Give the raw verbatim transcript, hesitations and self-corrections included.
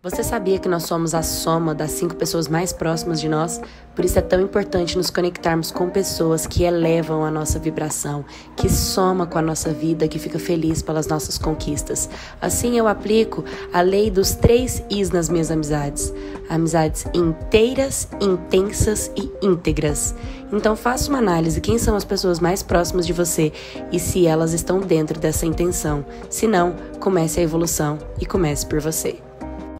Você sabia que nós somos a soma das cinco pessoas mais próximas de nós? Por isso é tão importante nos conectarmos com pessoas que elevam a nossa vibração, que soma com a nossa vida, que fica feliz pelas nossas conquistas. Assim eu aplico a lei dos três Is nas minhas amizades. Amizades inteiras, intensas e íntegras. Então faça uma análise quem são as pessoas mais próximas de você e se elas estão dentro dessa intenção. Se não, comece a evolução e comece por você.